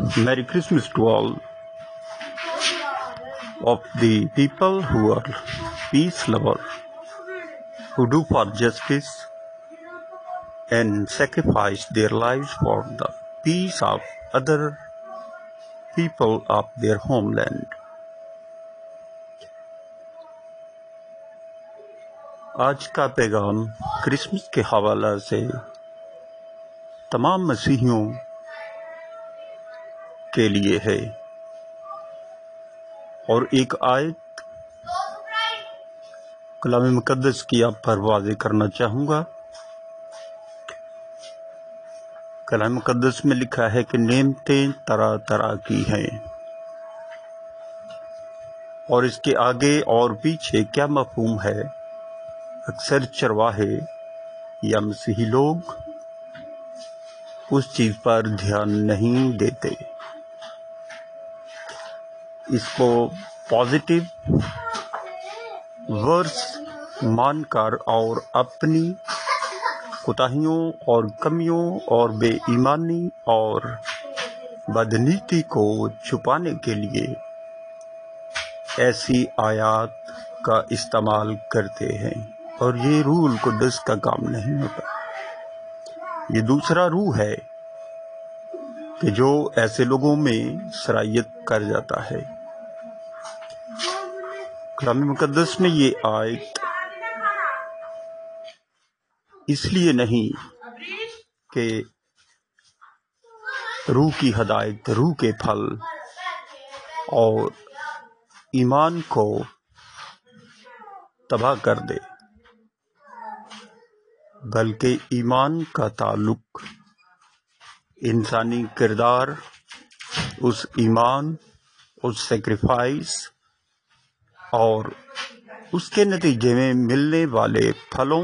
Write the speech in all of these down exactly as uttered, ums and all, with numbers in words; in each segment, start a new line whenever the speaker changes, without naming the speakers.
Merry Christmas to all of the people who are peace lover, who do for justice and sacrifice their lives for the peace of other people of their homeland. آج کا پیغام Christmas کے حوالہ سے تمام مسیحیوں کے لیے ہے اور ایک آیت کلام مقدس کی آپ پر واضح کرنا چاہوں گا۔ کلام مقدس میں لکھا ہے کہ نعمتیں طرح طرح کی ہیں، اور اس کے آگے اور پیچھے کیا مفہوم ہے اکثر چرواہے یا مسیحی لوگ اس چیز پر دھیان نہیں دیتے، اس کو پازیٹیو ورس مان کر اور اپنی کوتاہیوں اور کمیوں اور بے ایمانی اور بدنیتی کو چھپانے کے لیے ایسی آیات کا استعمال کرتے ہیں، اور یہ روح القدس کا کام نہیں ہوتا۔ یہ دوسرا روح ہے کہ جو ایسے لوگوں میں سرایت کر جاتا ہے۔ کلام مقدس میں یہ آیت اس لیے نہیں کہ روح کی ہدایت، روح کے پھل اور ایمان کو تباہ کر دے، بلکہ ایمان کا تعلق انسانی کردار، اس ایمان، اس سیکریفائس اور اس کے نتیجے میں ملنے والے پھلوں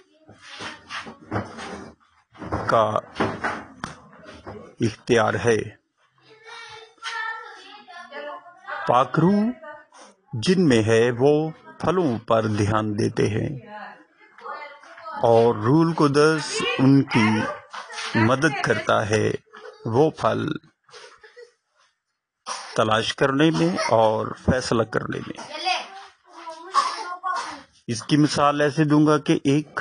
کا اختیار ہے۔ پاک روح جن میں ہے وہ پھلوں پر دھیان دیتے ہیں، اور روح القدس ان کی مدد کرتا ہے وہ پھل تلاش کرنے میں اور فیصلہ کرنے میں۔ اس کی مثال ایسے دوں گا کہ ایک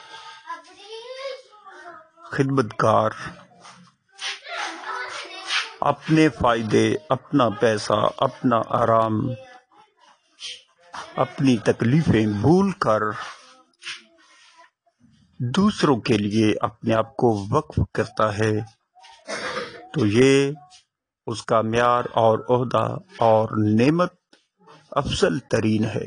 خدمتگار اپنے فائدے، اپنا پیسہ، اپنا آرام، اپنی تکلیفیں بھول کر دوسروں کے لیے اپنے آپ کو وقف کرتا ہے، تو یہ اس کا معیار اور عہدہ اور نعمت افضل ترین ہے۔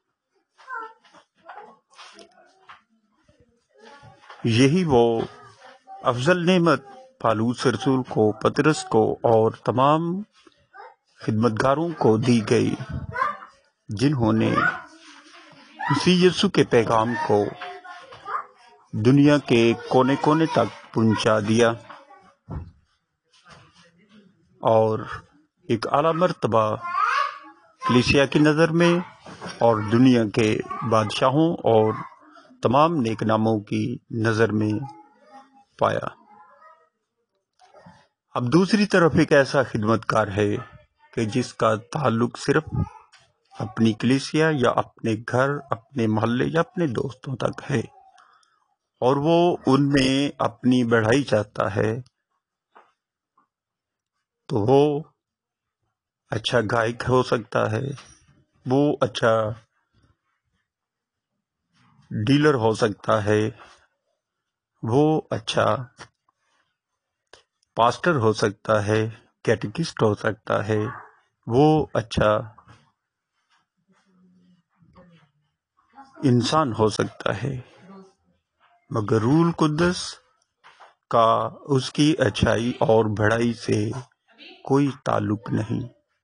یہی وہ افضل نعمت پالوس رسول کو، پطرس کو اور تمام خدمتگاروں کو دی گئی جنہوں نے مسیح یسوع کے پیغام کو دنیا کے کونے کونے تک پہنچا دیا، اور ایک اعلیٰ مرتبہ کلیسیا کی نظر میں اور دنیا کے بادشاہوں اور تمام نیک ناموں کی نظر میں پایا۔ اب دوسری طرف ایک ایسا خدمتگار ہے کہ جس کا تعلق صرف اپنی کلیسیا یا اپنے گھر، اپنے محلے یا اپنے دوستوں تک ہے، اور وہ ان میں اپنی بڑھائی چاہتا ہے، تو وہ اچھا گائک ہو سکتا ہے، وہ اچھا ڈیلر ہو سکتا ہے، وہ اچھا پاسٹر ہو سکتا ہے، کیٹیکسٹ ہو سکتا ہے، وہ اچھا انسان ہو سکتا ہے، مگر روح القدس کا اس کی اچھائی اور بڑائی سے کوئی تعلق نہیں۔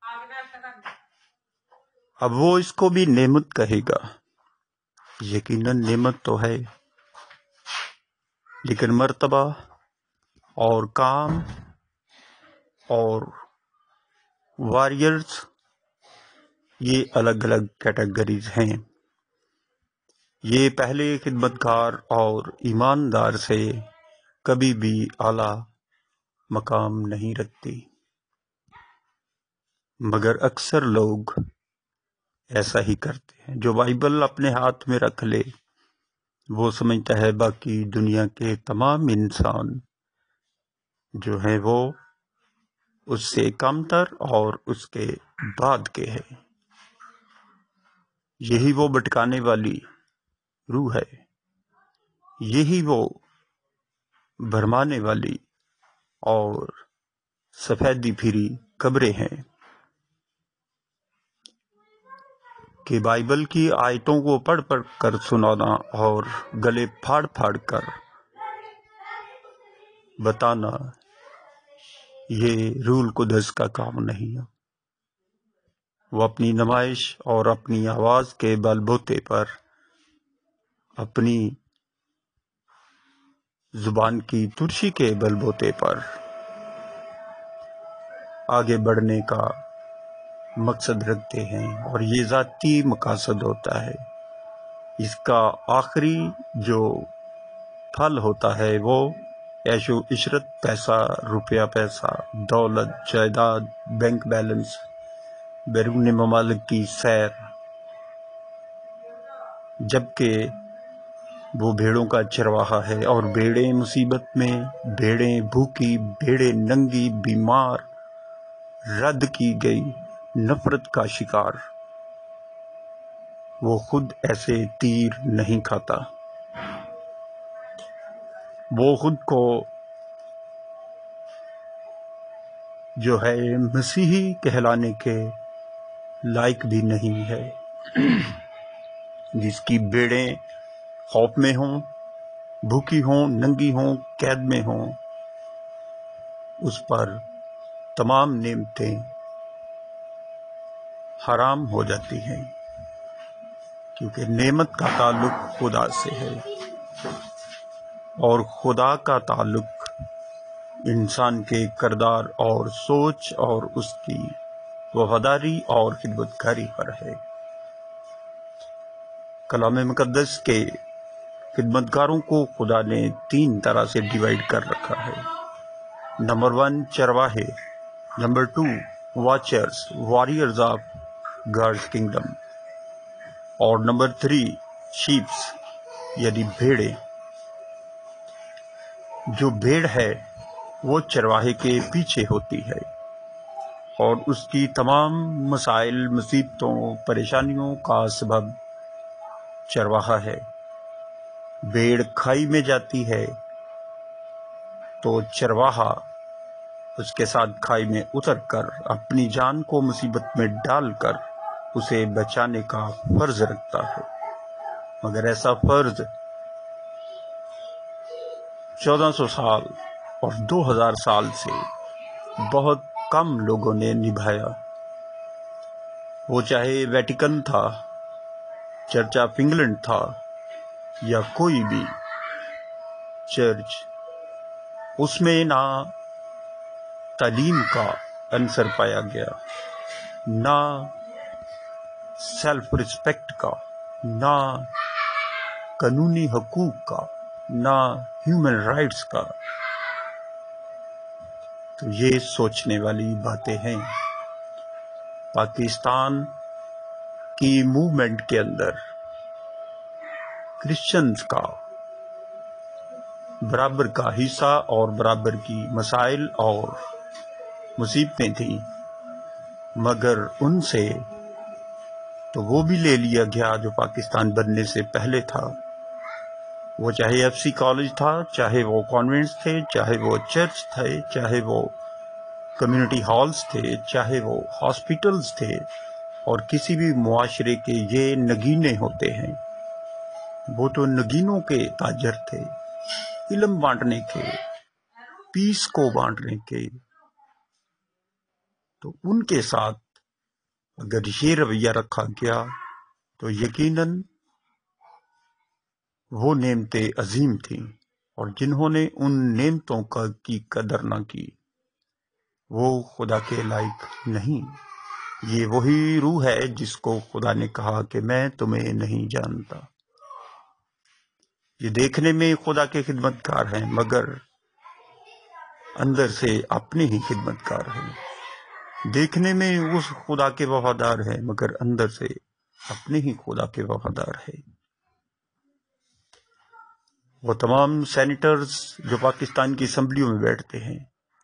اب وہ اس کو بھی نعمت کہے گا، یقیناً نعمت تو ہے، لیکن مرتبہ اور کام اور واریئرز یہ الگ الگ کیٹیگریز ہیں۔ یہ پہلے خدمتگار اور ایماندار سے کبھی بھی اعلیٰ مقام نہیں رکھتی۔ مگر اکثر لوگ ایسا ہی کرتے ہیں. جو بائبل اپنے ہاتھ میں رکھ لے وہ سمجھتا ہے باقی دنیا کے تمام انسان جو ہیں وہ اس سے کم تر اور اس کے بعد کے ہیں. یہی وہ بھٹکانے والی روح ہے، یہی وہ بھرمانے والی اور سفیدی پھری قبریں ہیں کہ بائبل کی آیتوں کو پڑھ پڑھ کر سنانا اور گلے پھاڑ پھاڑ کر بتانا یہ روح القدس کا کام نہیں ہے. وہ اپنی نمائش اور اپنی آواز کے بل بوتے پر اپنی زبان کی ترشی کے بل بوتے پر آگے بڑھنے کا مقصد رکھتے ہیں، اور یہ ذاتی مقاصد ہوتا ہے. اس کا آخری جو پھل ہوتا ہے وہ عیش و عشرت، پیسہ، روپیہ پیسہ، دولت، جائیداد، بینک بیلنس، بیرون ممالک کی سیر، جبکہ وہ بھیڑوں کا چرواہا ہے اور بھیڑیں مصیبت میں، بھیڑیں بھوکی، بھیڑیں ننگی، بیمار، رد کی گئی، نفرت کا شکار. وہ خود ایسے تیر نہیں کھاتا، وہ خود کو جو ہے مسیحی کہلانے کے لائق بھی نہیں ہے. جس کی بھیڑیں خوف میں ہوں، بھوکی ہوں، ننگی ہوں، قید میں ہوں، اس پر تمام نعمتیں حرام ہو جاتی ہیں، کیونکہ نعمت کا تعلق خدا سے ہے اور خدا کا تعلق انسان کے کردار اور سوچ اور اس کی وفاداری اور خدمت گاری پر ہے. کلام مقدس کے خدمت گاروں کو خدا نے تین طرح سے ڈیوائیڈ کر رکھا ہے. نمبر ون، چرواہے. Number two, watchers, warriors of God's kingdom. اور نمبر تھری، شیپس یعنی بھیڑیں. جو بھیڑ ہے وہ چرواہے کے پیچھے ہوتی ہے اور اس کی تمام مسائل، مصیبتوں، پریشانیوں کا سبب چرواہا ہے. بھیڑ کھائی میں جاتی ہے تو چرواہا اس کے ساتھ کھائی میں اتر کر اپنی جان کو مصیبت میں ڈال کر اسے بچانے کا فرض رکھتا ہے. مگر ایسا فرض چودہ سو سال اور دو ہزار سال سے بہت کم لوگوں نے نبھایا. وہ چاہے ویٹیکن تھا، چرچ آف انگلینڈ تھا یا کوئی بھی چرچ، اس میں نہ تعلیم کا عنصر پایا گیا، نہ سیلف رسپیکٹ کا، نہ قانونی حقوق کا، نہ ہیومن رائٹس کا. تو یہ سوچنے والی باتیں ہیں. پاکستان کی موومنٹ کے اندر کرسچنز کا برابر کا حصہ اور برابر کی مسائل اور مصیبتیں تھیں، مگر ان سے تو وہ بھی لے لیا گیا جو پاکستان بننے سے پہلے تھا. وہ چاہے ایف سی کالج تھا، چاہے وہ کانوینٹس تھے، چاہے وہ چرچ تھے، چاہے وہ کمیونٹی ہالز تھے، چاہے وہ ہاسپٹلز تھے، اور کسی بھی معاشرے کے یہ نگینے ہوتے ہیں. وہ تو نگینوں کے تاجر تھے، علم بانٹنے کے، پیس کو بانٹنے کے. تو ان کے ساتھ اگر یہ رویہ رکھا گیا تو یقیناً وہ نعمتیں عظیم تھیں، اور جنہوں نے ان نعمتوں کا کی قدر نہ کی وہ خدا کے لائق نہیں. یہ وہی روح ہے جس کو خدا نے کہا کہ میں تمہیں نہیں جانتا. یہ دیکھنے میں خدا کے خدمت گار ہیں مگر اندر سے اپنے ہی خدمت گار ہیں. دیکھنے میں اس خدا کے وفادار ہے مگر اندر سے اپنے ہی خدا کے وفادار ہے۔ وہ تمام سینیٹرز جو پاکستان کی اسمبلیوں میں بیٹھتے ہیں،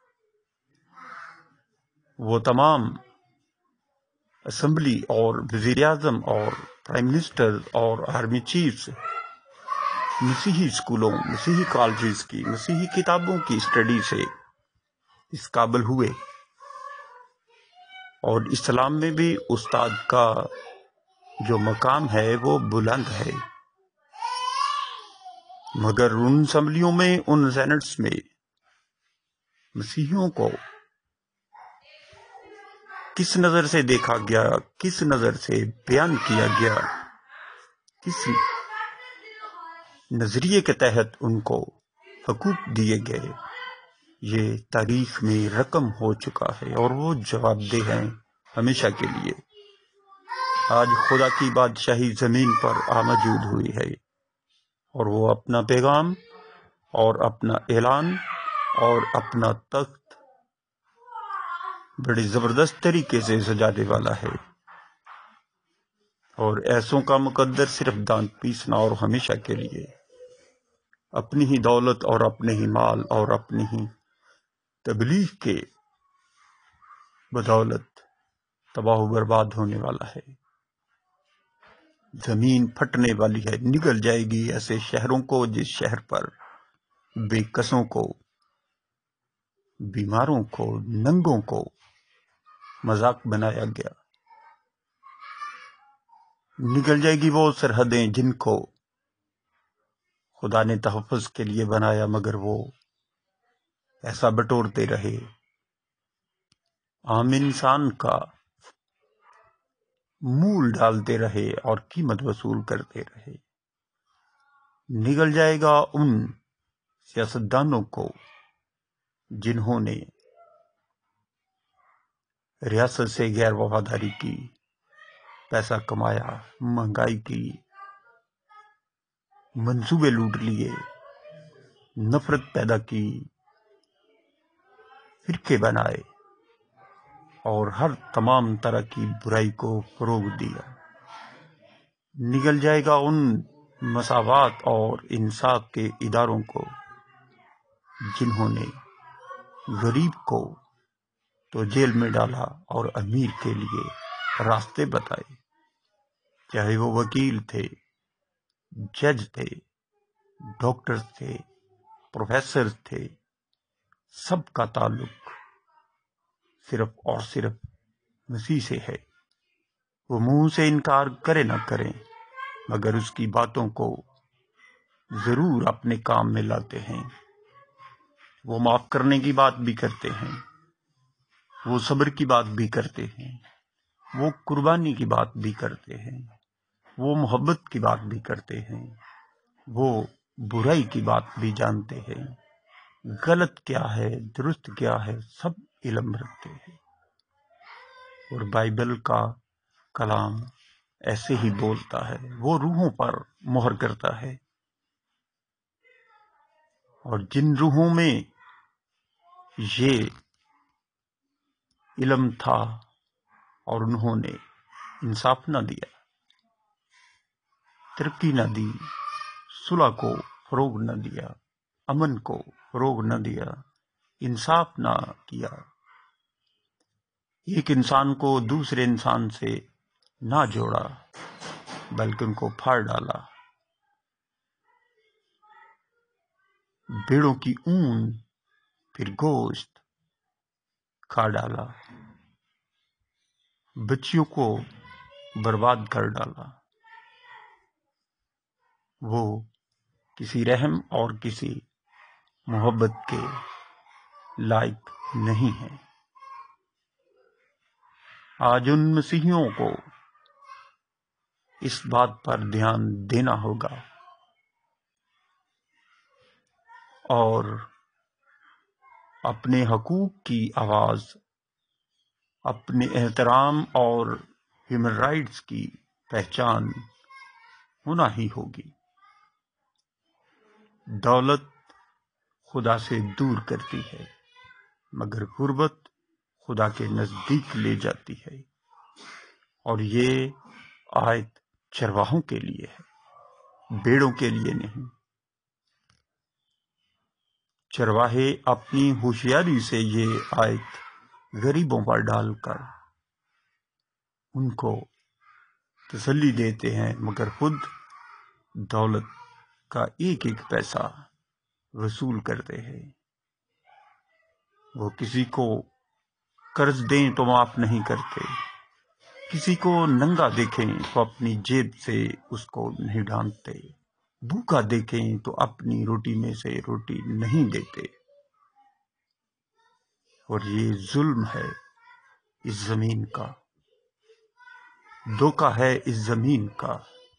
وہ تمام اسمبلی اور وزیر اعظم اور پرائم منسٹر اور آرمی چیفز مسیحی اسکولوں، مسیحی کالجز کی، مسیحی کتابوں کی اسٹڈی سے اس قابل ہوئے، اور اسلام میں بھی استاد کا جو مقام ہے وہ بلند ہے، مگر ان اسمبلیوں میں، ان سینٹس میں مسیحیوں کو کس نظر سے دیکھا گیا، کس نظر سے بیان کیا گیا، کس نظریے کے تحت ان کو حقوق دیے گئے، یہ تاریخ میں رقم ہو چکا ہے اور وہ جواب دہ ہیں ہمیشہ کے لیے۔ آج خدا کی بادشاہی زمین پر آموجود ہوئی ہے، اور وہ اپنا پیغام اور اپنا اعلان اور اپنا تخت بڑی زبردست طریقے سے سجانے والا ہے، اور ایسوں کا مقدر صرف دانت پیسنا اور ہمیشہ کے لیے اپنی ہی دولت اور اپنے ہی مال اور اپنی ہی تبلیغ کے بدولت تباہ و برباد ہونے والا ہے۔ زمین پھٹنے والی ہے، نگل جائے گی ایسے شہروں کو جس شہر پر بے کسوں کو، بیماروں کو، ننگوں کو مذاق بنایا گیا۔ نگل جائے گی وہ سرحدیں جن کو خدا نے تحفظ کے لیے بنایا، مگر وہ ایسا بٹورتے رہے، عام انسان کا مول ڈالتے رہے اور قیمت وصول کرتے رہے۔ نگل جائے گا ان سیاستدانوں کو جنہوں نے ریاست سے غیر وفاداری کی، پیسہ کمایا، مہنگائی کی، منصوبے لوٹ لیے، نفرت پیدا کی، فرقے بنائے اور ہر تمام طرح کی برائی کو فروغ دیا۔ نگل جائے گا ان مساوات اور انصاف کے اداروں کو جنہوں نے غریب کو تو جیل میں ڈالا اور امیر کے لیے راستے بتائے، چاہے وہ وکیل تھے، جج تھے، ڈاکٹر تھے، پروفیسر تھے، سب کا تعلق صرف اور صرف مسیح سے ہے۔ وہ منہ سے انکار کرے نہ کریں، مگر اس کی باتوں کو ضرور اپنے کام میں لاتے ہیں۔ وہ معاف کرنے کی بات بھی کرتے ہیں، وہ صبر کی بات بھی کرتے ہیں، وہ قربانی کی بات بھی کرتے ہیں، وہ محبت کی بات بھی کرتے ہیں، وہ برائی کی بات بھی جانتے ہیں، غلط کیا ہے درست کیا ہے سب علم رکھتے ہیں۔ اور بائبل کا کلام ایسے ہی بولتا ہے، وہ روحوں پر مہر کرتا ہے، اور جن روحوں میں یہ علم تھا اور انہوں نے انصاف نہ دیا، ترقی نہ دی، صلح کو فروغ نہ دیا، امن کو فروغ نہ دیا، انصاف نہ کیا، ایک انسان کو دوسرے انسان سے نہ جوڑا بلکہ ان کو پھاڑ ڈالا، بھیڑوں کی اون پھر گوشت کھا ڈالا، بچیوں کو برباد کر ڈالا، وہ کسی رحم اور کسی محبت کے لائق نہیں ہے۔ آج ان مسیحیوں کو اس بات پر دھیان دینا ہوگا اور اپنے حقوق کی آواز، اپنے احترام اور ہیومن رائٹس کی پہچان ہونا ہی ہوگی۔ دولت خدا سے دور کرتی ہے، مگر غربت خدا کے نزدیک لے جاتی ہے، اور یہ آیت چرواہوں کے لیے ہے، بیڑوں کے لیے نہیں۔ چرواہے اپنی ہوشیاری سے یہ آیت غریبوں پر ڈال کر ان کو تسلی دیتے ہیں، مگر خود دولت کا ایک ایک پیسہ وصول کرتے ہیں۔ وہ کسی کو قرض دیں تو معاف نہیں کرتے، کسی کو ننگا دیکھیں تو اپنی جیب سے اس کو نہیں ڈھانکتے، بھوکا دیکھیں تو اپنی روٹی میں سے روٹی نہیں دیتے۔ اور یہ ظلم ہے اس زمین کا، دھوکہ ہے اس زمین کا۔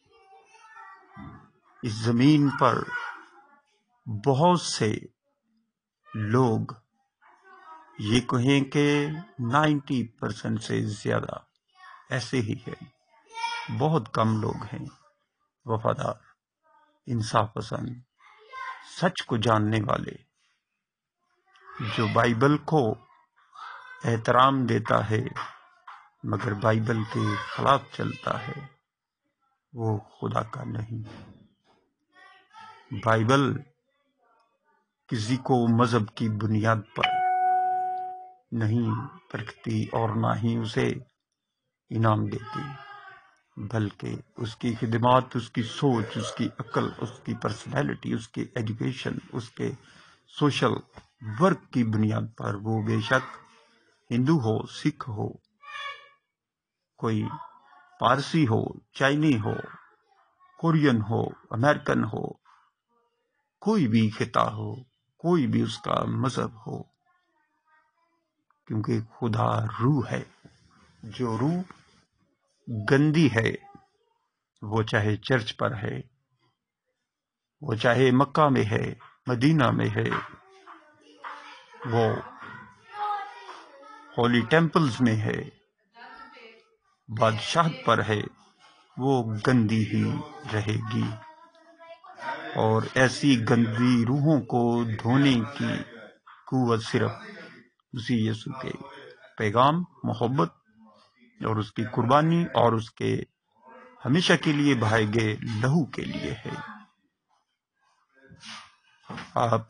اس زمین پر بہت سے لوگ، یہ کہیں کہ نائنٹی پرسنٹ سے زیادہ ایسے ہی ہیں، بہت کم لوگ ہیں وفادار، انصاف پسند، سچ کو جاننے والے، جو بائبل کو احترام دیتا ہے مگر بائبل کے خلاف چلتا ہے، وہ خدا کا نہیں۔ بائبل کسی کو مذہب کی بنیاد پر نہیں پرکھتی اور نہ ہی اسے انعام دیتی، بلکہ اس کی خدمات، اس کی سوچ، اس کی عقل، اس کی پرسنالٹی، اس کی ایجوکیشن، اس کے سوشل ورک کی بنیاد پر، وہ بے شک ہندو ہو، سکھ ہو، کوئی پارسی ہو، چائنی ہو، کورین ہو، امریکن ہو، کوئی بھی خطہ ہو، کوئی بھی اس کا مذہب ہو، کیونکہ خدا روح ہے۔ جو روح گندی ہے، وہ چاہے چرچ پر ہے، وہ چاہے مکہ میں ہے، مدینہ میں ہے، وہ ہولی ٹیمپلز میں ہے، بادشاہت پر ہے، وہ گندی ہی رہے گی۔ اور ایسی گندی روحوں کو دھونے کی قوت صرف مسیح یسوع کے پیغام، محبت اور اس کی قربانی اور اس کے ہمیشہ کے لیے بہائے گئے لہو کے لیے ہے۔ آپ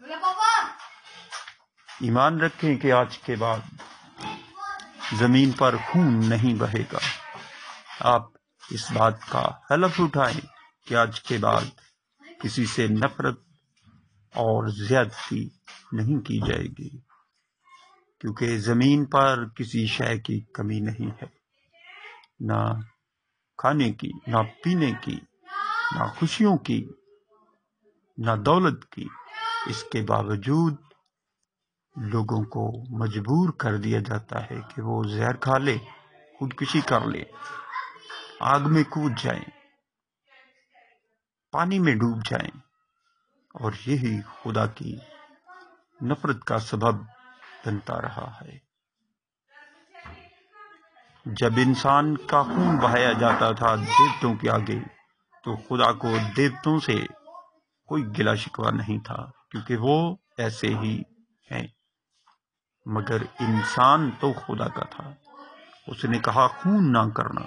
ایمان رکھیں کہ آج کے بعد زمین پر خون نہیں بہے گا۔ آپ اس بات کا حلف اٹھائیں کہ آج کے بعد کسی سے نفرت اور زیادتی نہیں کی جائے گی، کیونکہ زمین پر کسی شے کی کمی نہیں ہے، نہ کھانے کی، نہ پینے کی، نہ خوشیوں کی، نہ دولت کی۔ اس کے باوجود لوگوں کو مجبور کر دیا جاتا ہے کہ وہ زہر کھا لے، خودکشی کر لے، آگ میں کود جائیں، پانی میں ڈوب جائیں، اور یہی خدا کی نفرت کا سبب بنتا رہا ہے۔ جب انسان کا خون بہایا جاتا تھا دیوتوں کے آگے، تو خدا کو دیوتوں سے کوئی گلا شکوہ نہیں تھا، کیونکہ وہ ایسے ہی ہیں۔ مگر انسان تو خدا کا تھا۔ اس نے کہا خون نہ کرنا،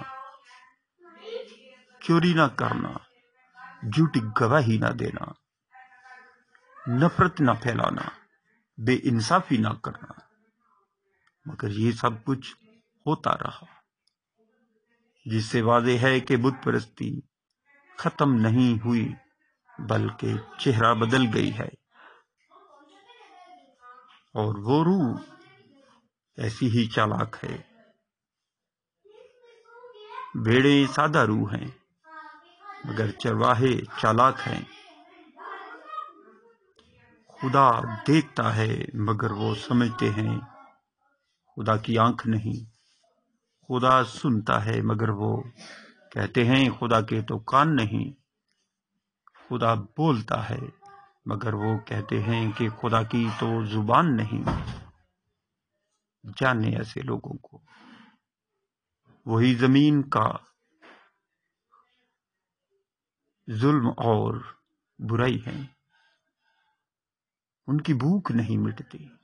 چوری نہ کرنا، جھوٹی گواہی نہ دینا، نفرت نہ پھیلانا، بے انصافی نہ کرنا۔ مگر یہ سب کچھ ہوتا رہا، جس سے واضح ہے کہ بت پرستی ختم نہیں ہوئی بلکہ چہرہ بدل گئی ہے، اور وہ روح ایسی ہی چالاک ہے۔ بھیڑیں سادہ روح ہیں مگر چرواہے چالاک ہیں۔ خدا دیکھتا ہے مگر وہ سمجھتے ہیں خدا کی آنکھ نہیں۔ خدا سنتا ہے مگر وہ کہتے ہیں خدا کے تو کان نہیں۔ خدا بولتا ہے مگر وہ کہتے ہیں کہ خدا کی تو زبان نہیں۔ جانے ایسے لوگوں کو، وہی زمین کا ظلم اور برائی ہے، ان کی بھوک نہیں مٹتی۔